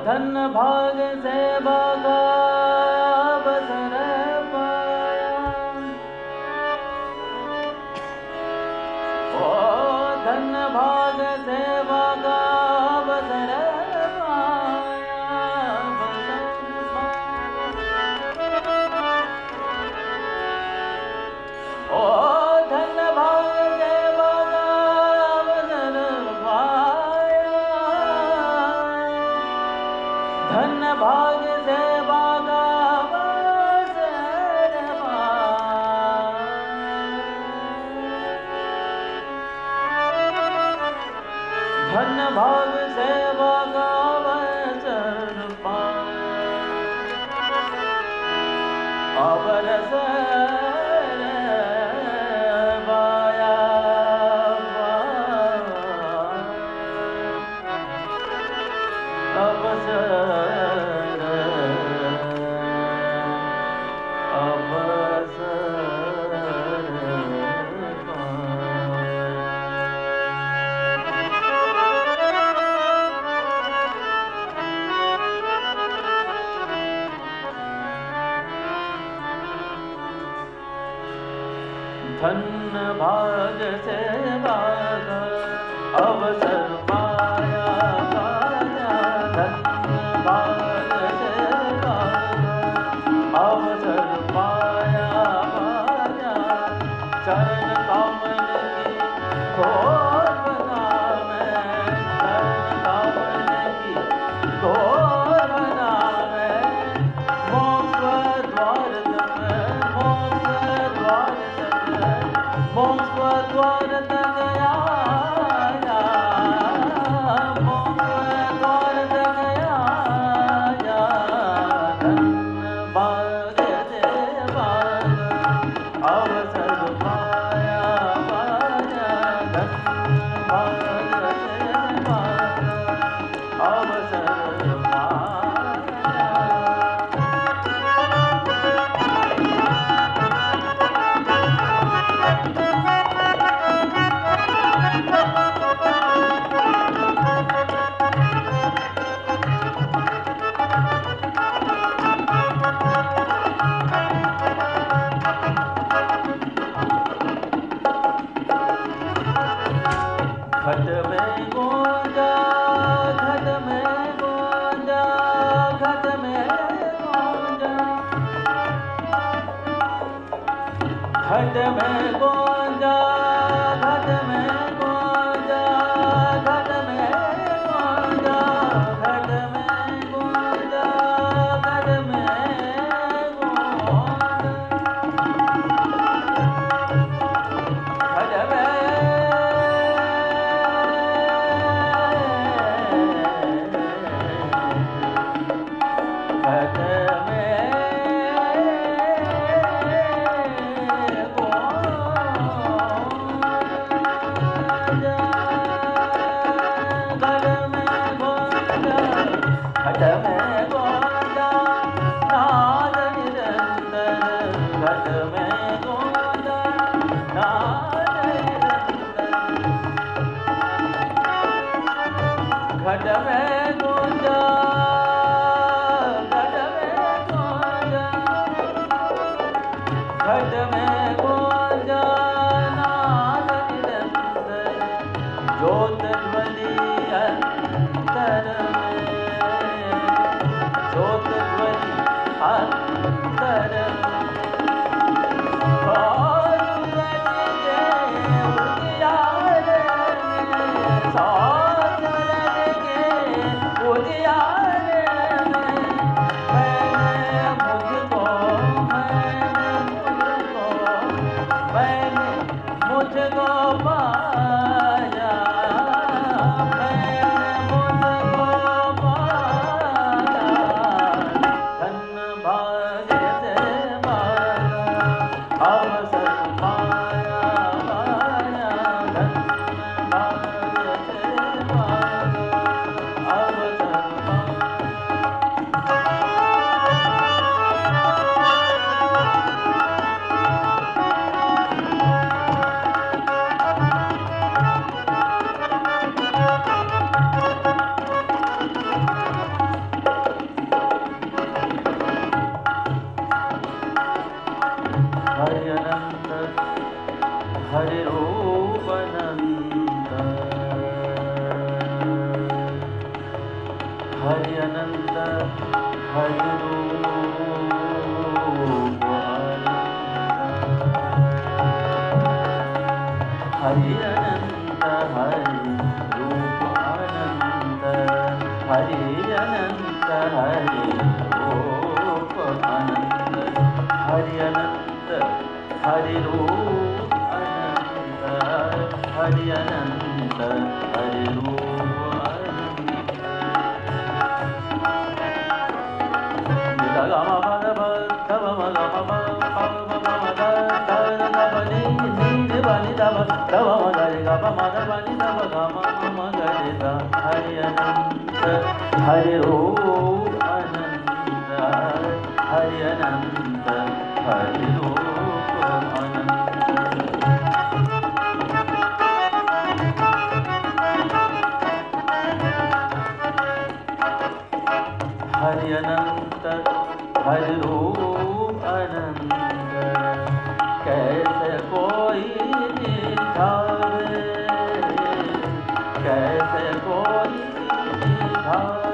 धन भाग सेवा का अवसर पाया, ओ धन भाग सेवा का अवसर भाग सेवा का अवसर धन भाग सेवा का अवसर धन भाग सेवा का अवसर पाया, धन भाग सेवा का अवसर पाया, चरण कमल की घोर बना मैं, चरण कमल की घोर बना मैं, मोक्ष द्वार तक, मोक्ष द्वार तक, मोक्ष द्वार तक आया, मोक्ष द्वार तक आया, धन भाग सेवा का अवसर पाया, धन भाग सेवा का अवसर घट में गूंजा, घट में गूंजा, घट में गूंजा, घट में गूंजा, घट में गूंजा, घट में गूंजा, घट में गूंजा, घट में उजियार हरि अनंत हरि रूप हरि अनंत हरि रूप अनंत हरि अनंत हरि रूप अनंत हरि अनंत हरि रूप अनंत हरि अनंत हरि रूप हरि रूप अनंत हरि अनंत हरि रूप अनंत हरि अनंत हरि रूप अनंत कैसे कोई निधारे कैसे कोई निधारे